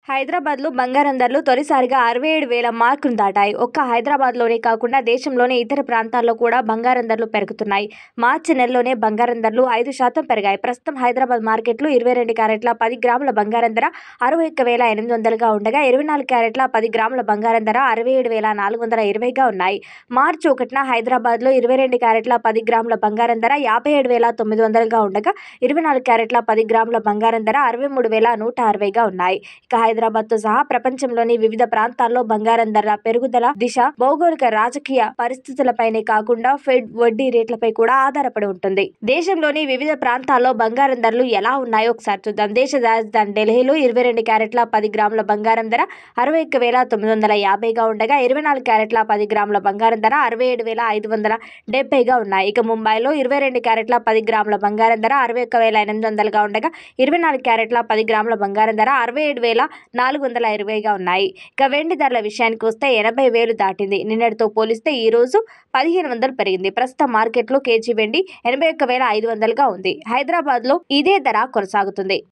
హైదరాబాద్లో బంగారం ధరలు తొలిసారిగా 67,000 మార్కును దాటాయి. ఒక్క హైదరాబాద్లోనే కాకుండా దేశంలోని ఇతర ప్రాంతాల్లో కూడా బంగారం ధరలు పెరుగుతున్నాయి. మార్చి నెలలోనే బంగారం ధరలు 5% పెరిగాయి. ప్రస్తుతం హైదరాబాద్ మార్కెట్లో 22 క్యారెట్ల 10 గ్రాముల బంగారం ధర 61,800గా ఉండగా 24 క్యారెట్ల 10 గ్రాముల బంగారం ధర 67,420గా ఉన్నాయి. మార్చి 1న హైదరాబాద్లో 22 క్యారెట్ల 10 గ్రాముల బంగారం ధర 57,900గా ఉండగా 24 క్యారెట్ల 10 గ్రాముల బంగారం ధర 63,160గా ఉన్నాయి. ఇక హైదరాబాద్తో సహా ప్రపంచంలోని వివిధ ప్రాంతాల్లో బంగారం ధరల పెరుగుదల దిశ భౌగోళిక రాజకీయ పరిస్థితులపైనే కాకుండా ఫెడ్ వడ్డీ రేట్లపై కూడా ఆధారపడి ఉంటుంది. దేశంలోని వివిధ ప్రాంతాల్లో బంగారం ధరలు ఎలా ఉన్నాయో ఒకసారి చూద్దాం. దేశ రాజధాని ఢిల్లీలో 22 క్యారెట్ల 10 గ్రాముల బంగారం ధర 61,950గా ఉండగా 24 క్యారెట్ల 10 గ్రాముల బంగారం ధర 67,570గా ఉన్నాయి. ఇక ముంబైలో 22 క్యారెట్ల 10 గ్రాముల బంగారం ధర 61,800గా ఉండగా 24 క్యారెట్ల 10 గ్రాముల బంగారం ధర 67,420గా ఉన్నాయి. ఇక వెండి ధరల విషయానికి వస్తే 80,000 దాటింది. నిన్నటితో పోలిస్తే ఈ రోజు 1,500 పెరిగింది. ప్రస్తుతం మార్కెట్లో కేజీ వెండి 81,500గా ఉంది. హైదరాబాద్లో ఇదే ధర కొనసాగుతుంది.